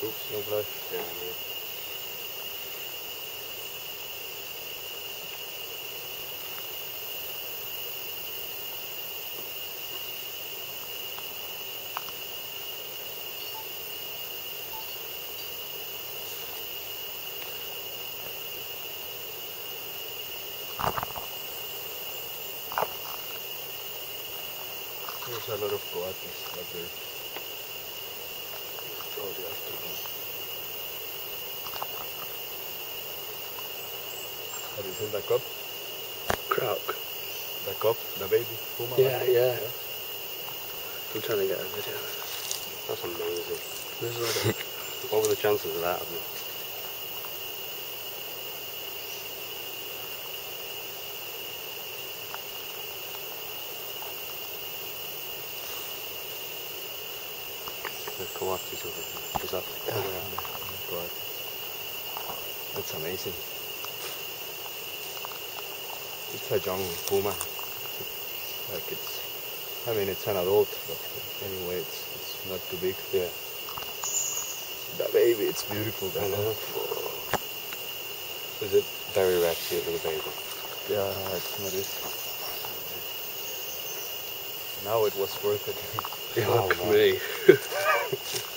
Oops, no blood. Yeah, yeah. There's a lot of coatis up there. Oh, the afternoon. Have you seen the cub? Croc. The cub, the baby Puma? Yeah, like yeah. I'm trying to get a video. That's amazing. There's a lot of... What were the chances of that happening? The coatis over here. Is that? Coatis. That's amazing. It's a young Puma. Like I mean it's an adult, but anyway it's not too big. Yeah. The baby, it's beautiful. I know. Is it very rare to see a little baby? Yeah, it's not it. Now it was worth it. Fuck me.